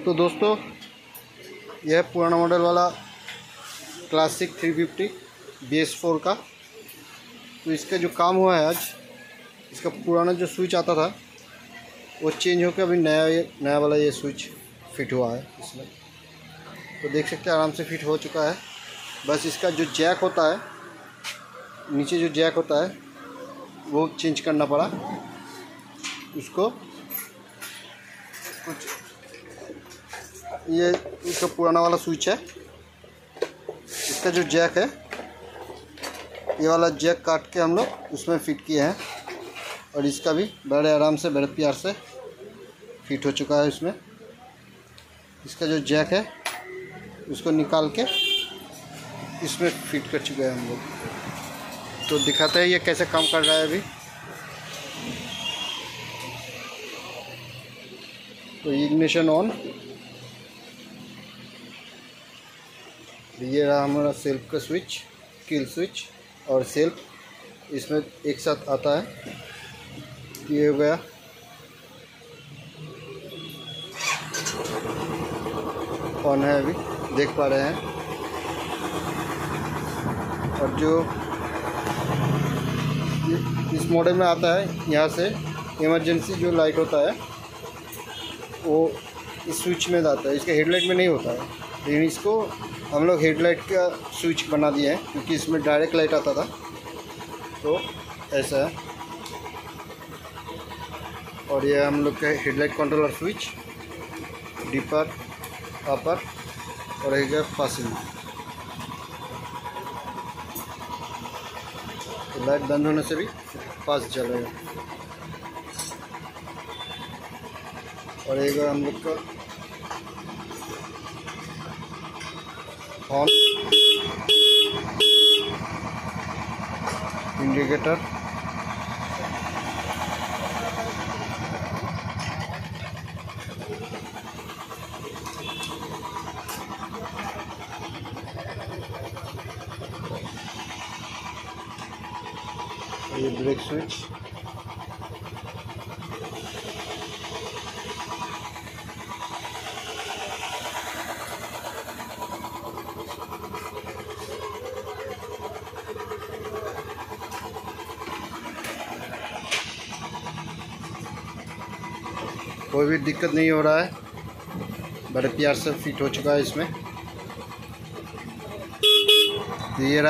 तो दोस्तों यह पुराना मॉडल वाला क्लासिक 350 BS4 का। तो इसका जो काम हुआ है आज, इसका पुराना जो स्विच आता था वो चेंज होकर अभी नया वाला ये स्विच फिट हुआ है इसमें। तो देख सकते हैं आराम से फिट हो चुका है। बस इसका जो जैक होता है, नीचे जो जैक होता है वो चेंज करना पड़ा उसको। कुछ ये इसका पुराना वाला स्विच है, इसका जो जैक है ये वाला जैक काट के हम लोग उसमें फिट किए हैं, और इसका भी बड़े आराम से बड़े प्यार से फिट हो चुका है इसमें। इसका जो जैक है उसको निकाल के इसमें फिट कर चुके हैं हम लोग। तो दिखाते हैं ये कैसे काम कर रहा है अभी। तो इग्निशन ऑन, ये रहा हमारा सेल्फ का स्विच, किल स्विच और सेल्फ इसमें एक साथ आता है। ये हो गया, ऑन है अभी देख पा रहे हैं। और जो इस मॉडल में आता है, यहाँ से इमरजेंसी जो लाइट होता है वो इस स्विच में आता है, इसके हेडलाइट में नहीं होता है। लेकिन इसको हम लोग हेडलाइट का स्विच बना दिए हैं क्योंकि इसमें डायरेक्ट लाइट आता था। तो ऐसा है। और ये हम लोग का headlight controller switch, dipper, upper और एक पासिंग। तो लाइट बंद होने से भी फास्ट जलेगा। और एक हम लोग का ऑन इंडिकेटर, ये ब्रेक स्विच, कोई भी दिक्कत नहीं हो रहा है, बड़े प्यार से फिट हो चुका है इसमें। ये